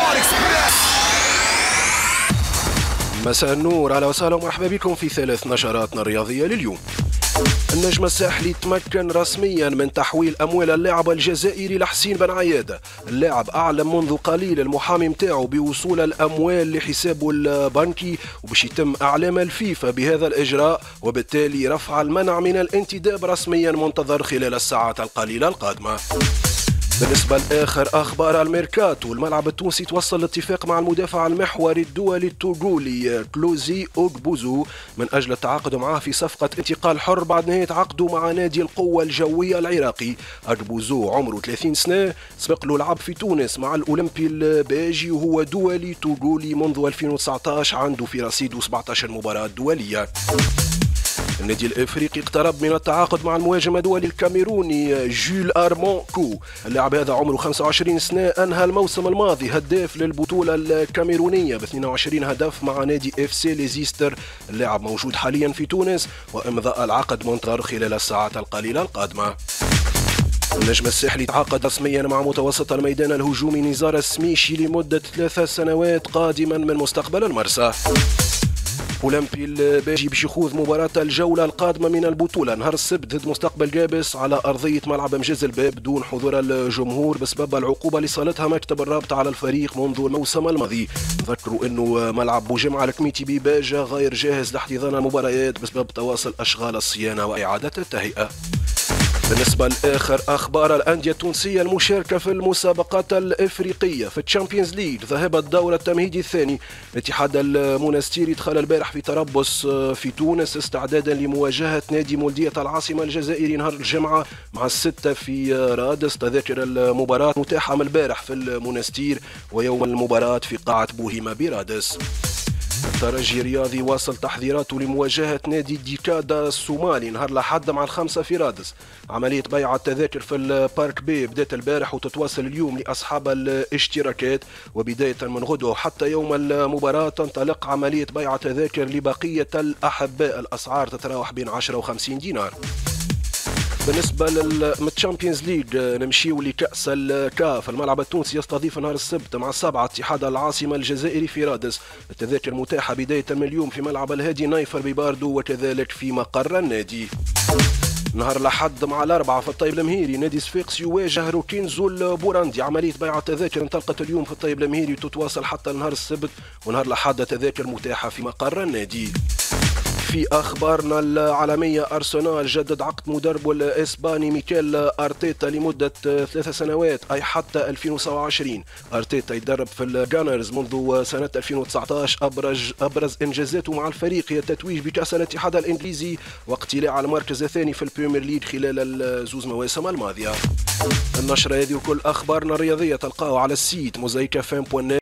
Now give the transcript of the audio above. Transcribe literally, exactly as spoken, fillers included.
مساء النور، اهلا وسهلا ومرحبا بكم في ثلاث نشراتنا الرياضيه لليوم. النجم الساحلي تمكن رسميا من تحويل اموال اللاعب الجزائري لحسين بن عياده. اللاعب اعلم منذ قليل المحامي متاعه بوصول الاموال لحسابه البنكي، وباش يتم اعلام الفيفا بهذا الاجراء، وبالتالي رفع المنع من الانتداب رسميا منتظر خلال الساعات القليله القادمه. بالنسبة لآخر أخبار الميركاتو، الملعب التونسي توصل لاتفاق مع المدافع المحوري الدولي التوغولي كلوزي أوغبوزو من أجل التعاقد معه في صفقة انتقال حر بعد نهاية عقده مع نادي القوة الجوية العراقي. أوغبوزو عمره ثلاثين سنة، سبق له لعب في تونس مع الأولمبي الباجي، وهو دولي توغولي منذ ألفين وتسعة عشر، عنده في رصيده سبعة عشر مباراة دولية. النادي الافريقي اقترب من التعاقد مع المهاجم الدولي الكاميروني جول ارمون كو. اللاعب هذا عمره خمسة وعشرين سنة، انهى الموسم الماضي هداف للبطولة الكاميرونية ب اثنين وعشرين هدف مع نادي اف سي ليزيستر. اللاعب موجود حاليا في تونس، وامضاء العقد منتظر خلال الساعات القليلة القادمة. النجم الساحلي تعاقد رسميا مع متوسط الميدان الهجومي نزار السميشي لمدة ثلاث سنوات قادما من مستقبل المرسى. أولمبي الباجي باش يخوض مباراة الجولة القادمة من البطولة نهار السبت ضد مستقبل جابس على أرضية ملعب مجاز الباب دون حضور الجمهور بسبب العقوبة اللي صالتها مكتب الرابطة على الفريق منذ الموسم الماضي. ذكروا أنه ملعب بوجمعة الكميتي بباجة غير جاهز لاحتضان المباريات بسبب تواصل أشغال الصيانة وإعادة التهيئة. بالنسبة لآخر أخبار الأندية التونسية المشاركة في المسابقات الإفريقية في الشامبيونز ليج ذهب الدور التمهيدي الثاني. الاتحاد المونستيري دخل البارح في تربص في تونس استعدادا لمواجهة نادي مولودية العاصمة الجزائري نهار الجمعة مع الستة في رادس. تذاكر المباراة متاحة من البارح في المونستير، ويوم المباراة في قاعة بوهيمة برادس. الترجي الرياضي واصل تحضيراته لمواجهة نادي ديكادا الصومالي نهار الأحد مع الخمسة في رادس. عملية بيع التذاكر في البارك بي بدأت البارح وتتواصل اليوم لأصحاب الاشتراكات، وبداية من غدوة حتى يوم المباراة تنطلق عملية بيع تذاكر لبقية الأحباء. الأسعار تتراوح بين عشرة وخمسين دينار. بالنسبة للتشامبيونز ليج نمشيو لكأس الكاف. الملعب التونسي يستضيف نهار السبت مع السابعة اتحاد العاصمة الجزائري في رادس. التذاكر متاحة بداية من اليوم في ملعب الهادي نايفر بباردو وكذلك في مقر النادي. نهار الأحد مع الأربعة في الطيب المهيري نادي صفاقس يواجه روكينزو البوراندي. عملية بيع التذاكر انطلقت اليوم في الطيب المهيري وتتواصل حتى نهار السبت، ونهار الأحد تذاكر متاحة في مقر النادي. في أخبارنا العالمية، أرسنال جدد عقد مدربه الإسباني ميكيل أرتيتا لمدة ثلاث سنوات أي حتى ألفين وسبعة وعشرين. أرتيتا يدرب في الجانرز منذ سنة ألفين وتسعة عشر. أبرز, أبرز إنجازاته مع الفريق هي التتويج بكأس الاتحاد الإنجليزي واقتلاع المركز الثاني في البريمير ليج خلال الزوز مواسم الماضية. النشرة هذه وكل أخبارنا الرياضية تلقاها على السيت موزايك اف ام دوت نت.